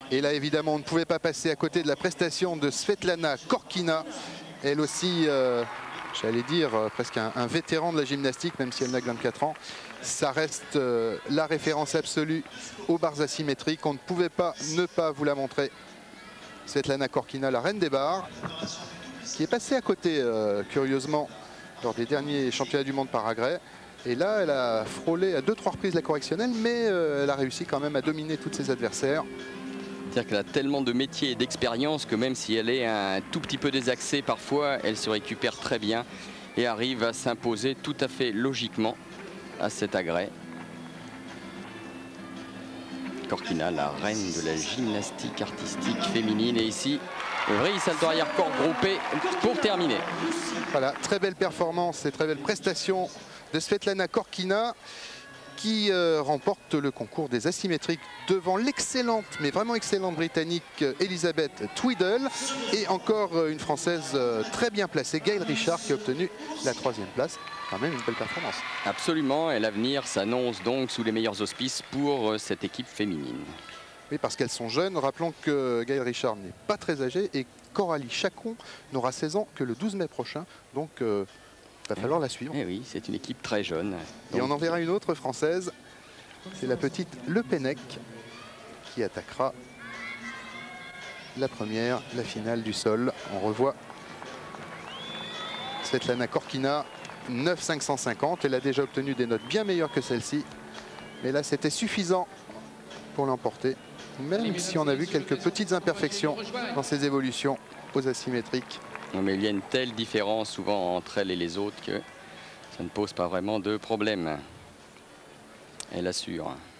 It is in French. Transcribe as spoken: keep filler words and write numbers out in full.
Et là, évidemment, on ne pouvait pas passer à côté de la prestation de Svetlana Korkina. Elle aussi, euh, j'allais dire, euh, presque un, un vétéran de la gymnastique, même si elle n'a que vingt-quatre ans. Ça reste euh, la référence absolue aux barres asymétriques. On ne pouvait pas ne pas vous la montrer. Svetlana Korkina, la reine des barres, qui est passée à côté, euh, curieusement, lors des derniers championnats du monde par agrès. Et là, elle a frôlé à deux trois reprises la correctionnelle, mais euh, elle a réussi quand même à dominer tous ses adversaires. C'est-à-dire qu'elle a tellement de métier et d'expérience que même si elle est un tout petit peu désaxée parfois, elle se récupère très bien et arrive à s'imposer tout à fait logiquement à cet agrès. Korkina, la reine de la gymnastique artistique féminine. Et ici, vrai salto arrière corps groupé pour terminer. Voilà, très belle performance et très belle prestation de Svetlana Korkina, qui euh, remporte le concours des asymétriques devant l'excellente, mais vraiment excellente britannique Elizabeth Tweedle et encore euh, une française euh, très bien placée, Gail Richard, qui a obtenu la troisième place. Quand même une belle performance. Absolument, et l'avenir s'annonce donc sous les meilleurs auspices pour euh, cette équipe féminine. Oui, parce qu'elles sont jeunes. Rappelons que Gail Richard n'est pas très âgée et Coralie Chacon n'aura seize ans que le douze mai prochain. Donc il euh, va falloir la suivre. Et oui, c'est une équipe très jeune. Et donc... on en verra une autre française. C'est la petite Le Pennec qui attaquera la première, la finale du sol. On revoit Svetlana Korkina, neuf cinq cent cinquante. Elle a déjà obtenu des notes bien meilleures que celle-ci. Mais là, c'était suffisant pour l'emporter. Même si on a vu quelques petites imperfections dans ses évolutions aux asymétriques. Non, mais il y a une telle différence souvent entre elle et les autres que ça ne pose pas vraiment de problème. Elle assure.